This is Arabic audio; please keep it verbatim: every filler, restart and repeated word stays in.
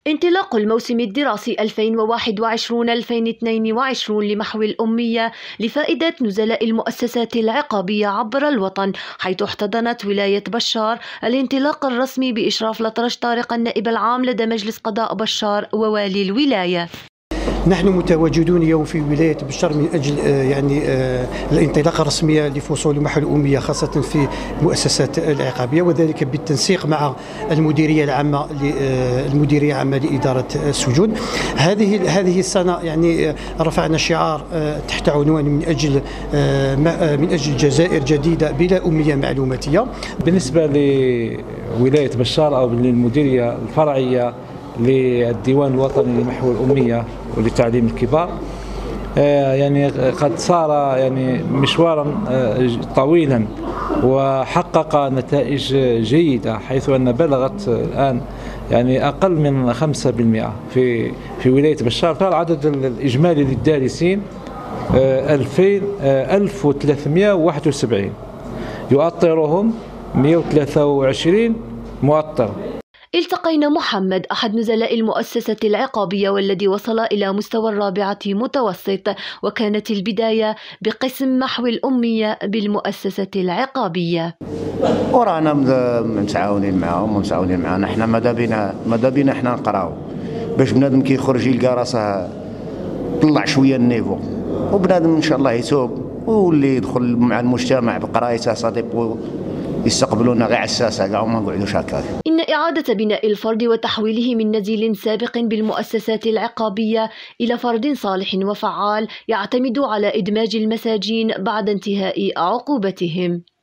انطلاق الموسم الدراسي ألفين وواحد وعشرين ألفين واثنين وعشرين لمحو الأمية لفائدة نزلاء المؤسسات العقابية عبر الوطن، حيث احتضنت ولاية بشار الانطلاق الرسمي بإشراف الأطرش طارق النائب العام لدى مجلس قضاء بشار ووالي الولاية. نحن متواجدون اليوم في ولاية بشار من أجل يعني الانطلاقة الرسمية لفصول محو الأمية خاصة في المؤسسات العقابية، وذلك بالتنسيق مع المديرية العامة المديرية العامة لإدارة السجون. هذه هذه السنة يعني رفعنا شعار تحت عنوان من أجل من أجل جزائر جديدة بلا أمية معلوماتية. بالنسبة لولاية بشار أو للمديرية الفرعية للديوان الوطني لمحو الأمية ولتعليم الكبار، يعني قد صار يعني مشوارا طويلا وحقق نتائج جيدة، حيث أن بلغت الآن يعني أقل من خمسة بالمئة في في ولاية بشار. فالعدد الإجمالي للدارسين ألفين ألف وثلاثمئة وواحد وسبعين، يؤطرهم مئة وثلاثة وعشرين مؤطر. التقينا محمد أحد نزلاء المؤسسة العقابية والذي وصل إلى مستوى الرابعة متوسط، وكانت البداية بقسم محو الأمية بالمؤسسة العقابية. ورانا متعاونين معهم ومتعاونين معنا، احنا ماذا بينا ماذا بينا احنا نقراو باش بنادم كيخرج يلقى راسه طلع شويه النيفو، وبنادم ان شاء الله يتوب واللي يدخل مع المجتمع بقرايته صديق يستقبلونا غير عساسه كاع وما نقعدوش هكاك. إن إعادة بناء الفرد وتحويله من نزيل سابق بالمؤسسات العقابية إلى فرد صالح وفعال يعتمد على إدماج المساجين بعد انتهاء عقوبتهم.